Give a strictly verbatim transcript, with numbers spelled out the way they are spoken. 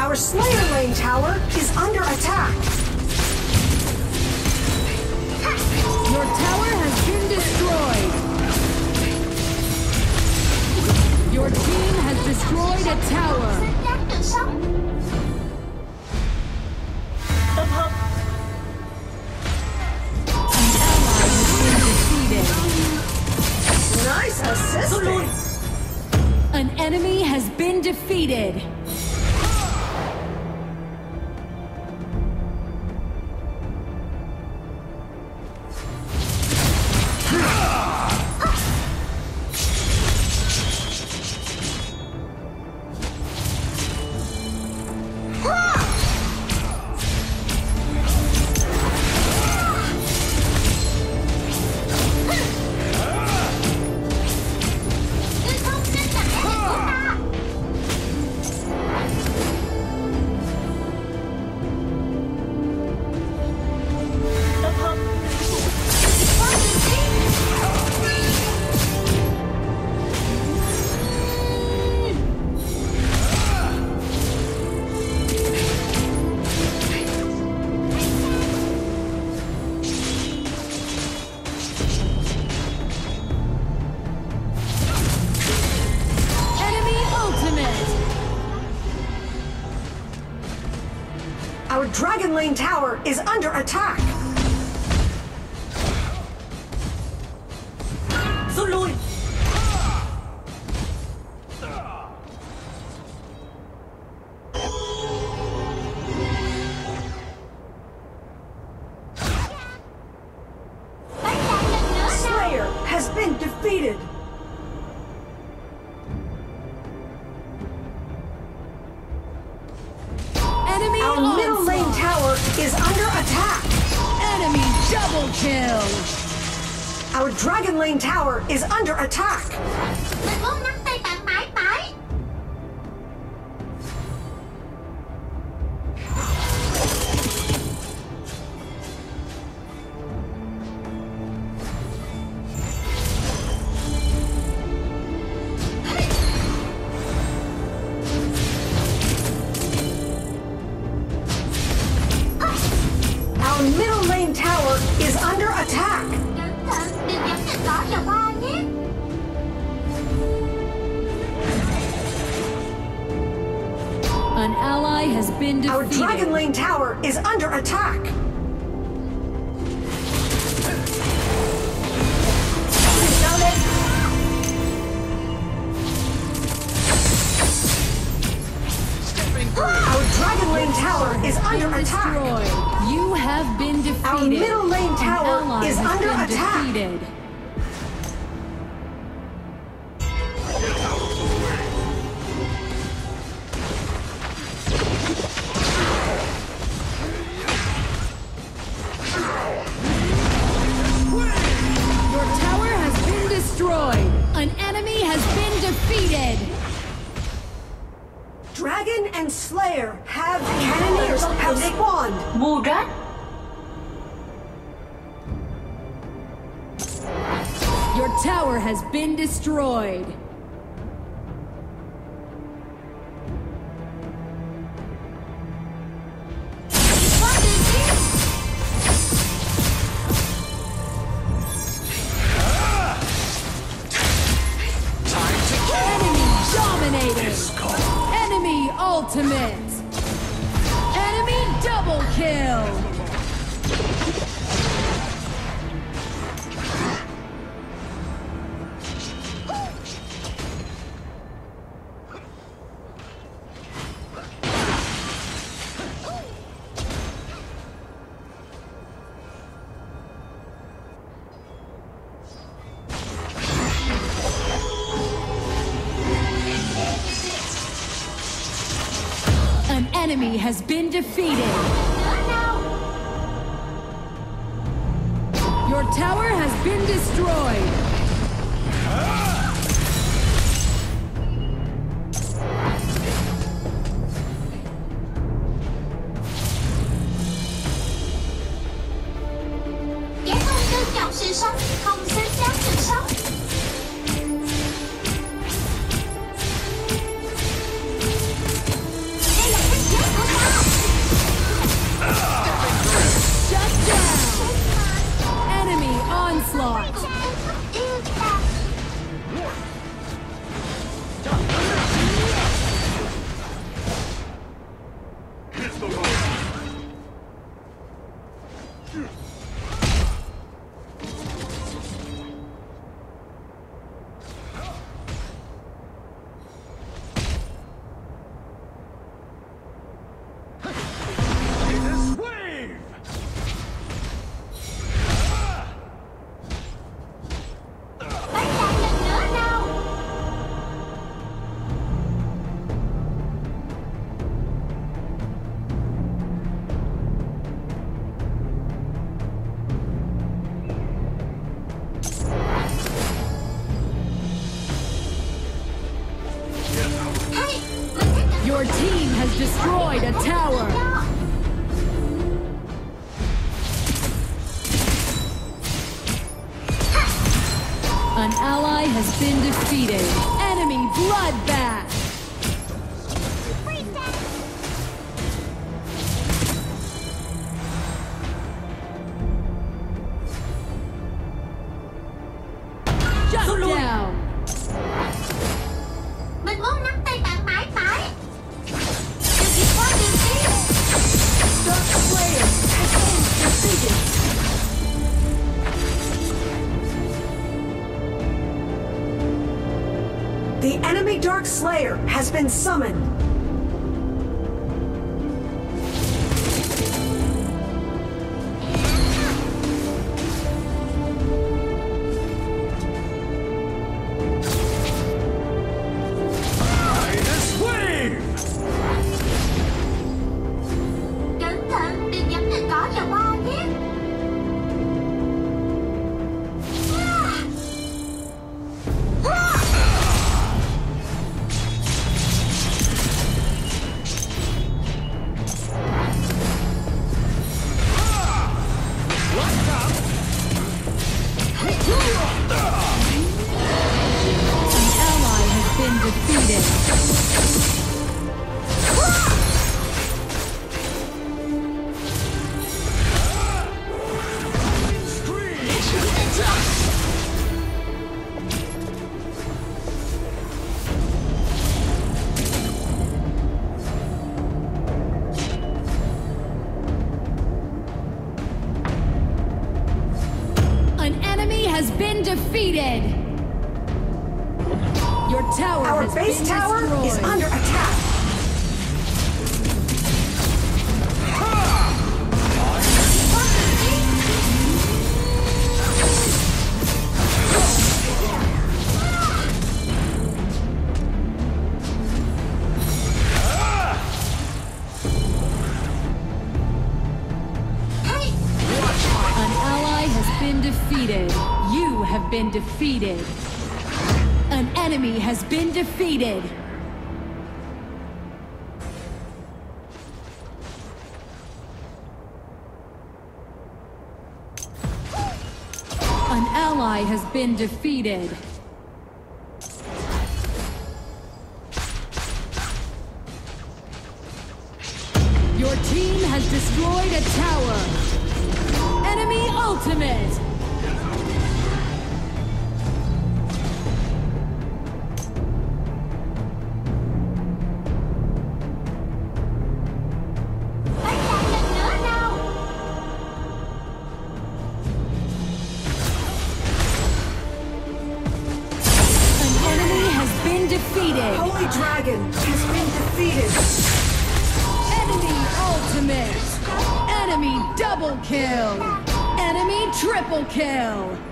Our Slayer Lane tower is under attack. Your tower has been destroyed. Your team has destroyed a tower. Tập hợp. An ally has been defeated. Nice assist. An enemy has been defeated. Our Dragon Lane tower is under attack. Rút lui. Slayer has been defeated. Enemy Our middle lane onslaught. tower is under attack. Enemy double kill. Our Dragon Lane tower is under attack. Mình muốn nắm tay bạn mãi mãi. Our middle lane tower is under attack. Cẩn thận, đừng nhắm nhặt cỏ vào ba nhé. An ally has been Our defeated. Dragon Lane tower is under attack. Our Dragon Lane tower is under attack. Destroyed. You have been defeated. Our middle lane An tower ally is has under been attack. defeated. Your tower has been destroyed. An enemy has been defeated. Dragon and Slayer have cannoneers have spawned. Murat. Your tower has been destroyed. Enemy dominated. Enemy ultimate. Enemy double kill. An enemy has been defeated. Nữa đâu. Your tower has been destroyed. Kẻ không trân trọng sự sống, không xứng đáng sự sống. Đây là cách giết Your team has destroyed a tower. An ally has been defeated. Enemy bloodbath. Shut down. Mình muốn nắm tay bạn mãi mãi. Đừng đi qua đường đi. Dark Slayer has been defeated. The enemy Dark Slayer has been summoned. Cẩn thận, đừng dẫm lên cỏ và hoa nhé. An ally has been defeated. An enemy has been defeated. Your tower Our has base been tower destroyed. is under attack. An ally has been defeated. You have been defeated. An enemy has been defeated. An ally has been defeated. Your team has destroyed a tower. Enemy ultimate! Phải làm lần nữa nào. An enemy has been defeated. Holy Dragon has been defeated. Enemy ultimate. Enemy double kill. Enemy triple kill.